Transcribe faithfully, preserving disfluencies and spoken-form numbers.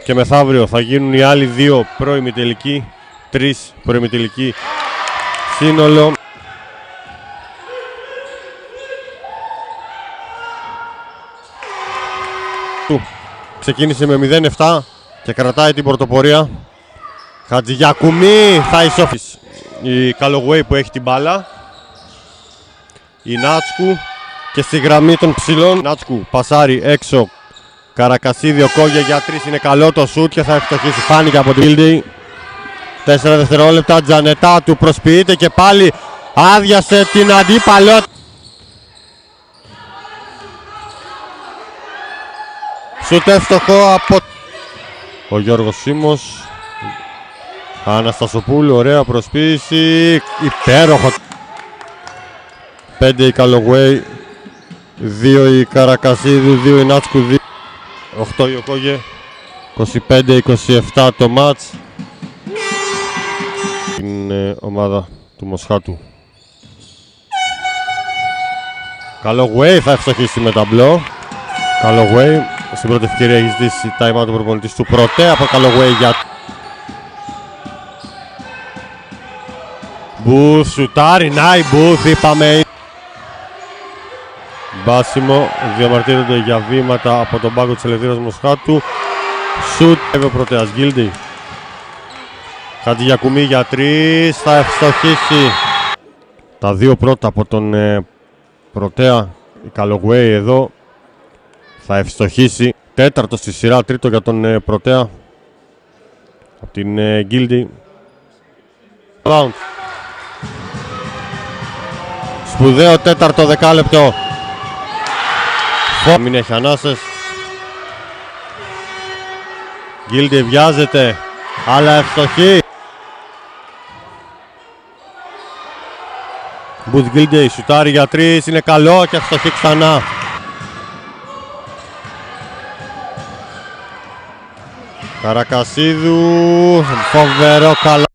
Και μεθαύριο θα γίνουν οι άλλοι δύο προημιτελικοί, τρεις προημιτελικοί σύνολο. Ξεκίνησε με μηδέν επτά και κρατάει την πρωτοπορία. Χατζηγιακουμή θα ισοφήσει. Η Καλογουέι που έχει την μπάλα. Η Νάτσκου και στη γραμμή των ψηλών. Νάτσκου πασάρει έξω. Καρακασίδη ο Κόγια για τρεις, είναι καλό το σουτ και θα ευστοχίσει. Φάνηκε από την Γκίλντι. Τέσσερα δευτερόλεπτα. Τζανετά του προσποιείται και πάλι άδειασε την αντίπαλο. Σουτ εύστοχο από ο Γιώργος Σίμος. Αναστασοπούλου, ωραία προσποίηση. Υπέροχο. Πέντε η Καλογουέι, δύο η Καρακασίδου, δύο η Νάτσκου, δύο. οκτώ η Οκόγε. είκοσι πέντε είκοσι επτά το μάτς. Την ε, ομάδα του Μοσχάτου. Καλογουέι θα ευστοχίσει με ταμπλό. Καλογουέι στην πρώτη ευκαιρία έχει ζητήσει time out του προπονητής του Πρωτέ από Καλογουέι για Μπούθ, σουτάρι, νάι Μπούθ, είπαμε. Μπάσιμο, διαμαρτύρονται για βήματα από τον πάγκο της Ελευθερίας Μοσχάτου. Σουτ, έβε ο Πρωτέας. Γκίλντι. Χατζηγιακουμή για τρεις, θα ευστοχίσει. Τα δύο πρώτα από τον ε, Πρωτέα, η Καλογουέι εδώ, θα ευστοχίσει. Τέταρτο στη σειρά, τρίτο για τον ε, Πρωτέα από την ε, Γκίλντι. Round. Σπουδαίο τέταρτο δεκάλεπτο. Μην έχει ανάσες. Γκίλντι βιάζεται, αλλά ευστοχή. Μπούθ Γκίλντι, σουτάρει για τρεις, είναι καλό και ευστοχή ξανά. Καρακασίδου, φοβερό καλό.